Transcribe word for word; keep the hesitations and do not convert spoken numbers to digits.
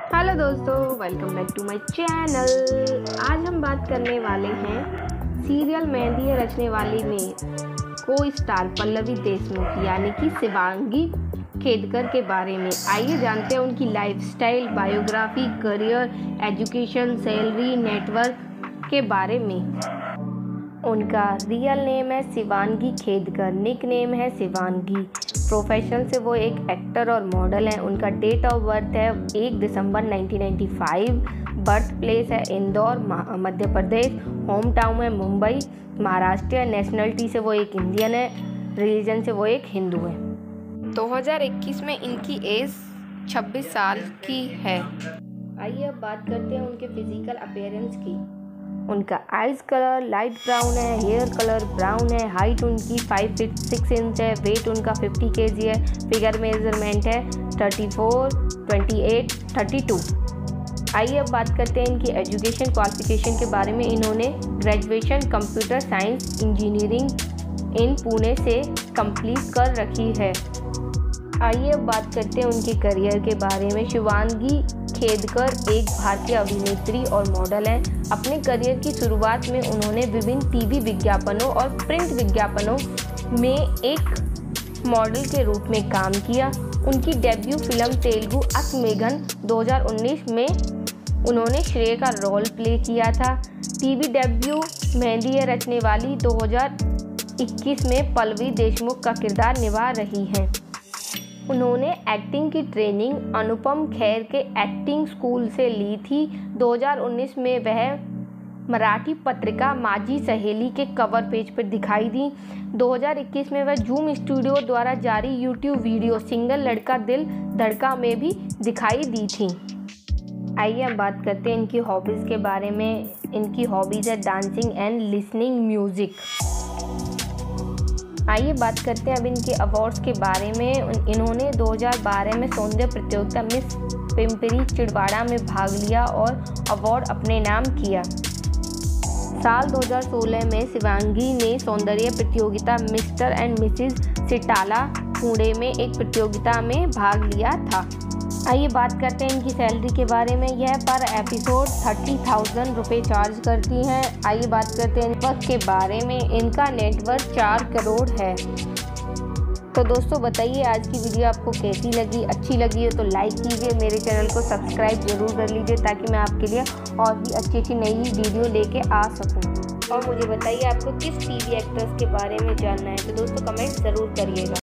Hello दोस्तों, welcome back to my channel. आज हम बात करने वाले हैं सीरियल मेहंदी रचने वाली में को स्टार पल्लवी देशमुख यानी कि शिवांगी खेदकर के बारे में। आइए जानते हैं उनकी lifestyle, biography, career, education, salary, network के बारे में। उनका रियल नेम है शिवांगी खेदकर, निक नेम है शिवांगी। प्रोफेशन से वो एक एक्टर और मॉडल हैं। उनका डेट ऑफ बर्थ है एक दिसंबर nineteen ninety five. Birth place है इंदौर, मध्य प्रदेश। होम टाउन है मुंबई, महाराष्ट्र। नेशनलिटी से वो एक इंडियन है। रिलीजन से वो एक हिंदू है। दो हज़ार इक्कीस में इनकी एज छब्बीस साल की है। आइए अब बात करते हैं उनके फिजिकल अपीयरेंस की। उनका आइज कलर लाइट ब्राउन है, हेयर कलर ब्राउन है, हाइट उनकी फाइव फीट सिक्स इंच है, वेट उनका फिफ्टी केजी है, फिगर मेजरमेंट है thirty four, twenty eight, thirty two. आइए अब बात करते हैं इनकी एजुकेशन क्वालिफिकेशन के बारे में। इन्होंने graduation computer science engineering in Pune से कंप्लीट कर रखी है। आइए अब बात करते हैं उनके करियर के बारे में। शिवांगी खेदकर एक भारतीय अभिनेत्री और मॉडल हैं। अपने करियर की शुरुआत में उन्होंने विभिन्न टीवी विज्ञापनों और प्रिंट विज्ञापनों में एक मॉडल के रूप में काम किया। उनकी डेब्यू फिल्म तेलुगु असमेघन दो हज़ार उन्नीस में उन्होंने श्रेय का रोल प्ले किया था। टीवी डेब्यू मेहंदी रचने वाली दो हज़ार इक्कीस में पल्लवी देशमुख का किरदार निभा रही हैं। उन्होंने एक्टिंग की ट्रेनिंग अनुपम खेर के एक्टिंग स्कूल से ली थी। दो हज़ार उन्नीस में वह मराठी पत्रिका माझी सहेली के कवर पेज पर दिखाई दी। दो हज़ार इक्कीस में वह जूम स्टूडियो द्वारा जारी यूट्यूब वीडियो सिंगल लड़का दिल धड़का में भी दिखाई दी थी। आइए अब बात करते हैं इनकी हॉबीज़ के बारे में। इनकी हॉबीज़ है डांसिंग एंड लिसनिंग म्यूज़िक। आइए बात करते हैं अब इनके अवार्ड्स के बारे में। इन्होंने दो हज़ार बारह में सौंदर्य प्रतियोगिता मिस पिंपरी चिड़वाड़ा में भाग लिया और अवार्ड अपने नाम किया। साल दो हज़ार सोलह में शिवांगी ने सौंदर्य प्रतियोगिता mister and missus Sitala Pune में एक प्रतियोगिता में भाग लिया था। आइए बात करते हैं इनकी सैलरी के बारे में। यह पर एपिसोड थर्टी थाउजेंड रुपये चार्ज करती हैं। आइए बात करते हैं नेटवर्क के बारे में। इनका नेटवर्क चार करोड़ है। तो दोस्तों बताइए आज की वीडियो आपको कैसी लगी। अच्छी लगी हो तो लाइक कीजिए, मेरे चैनल को सब्सक्राइब जरूर कर लीजिए ताकि मैं आपके लिए और भी अच्छी अच्छी नई वीडियो लेके आ सकूँ। और मुझे बताइए आपको किस टीवी एक्ट्रेस के बारे में जानना है, तो दोस्तों कमेंट ज़रूर करिएगा।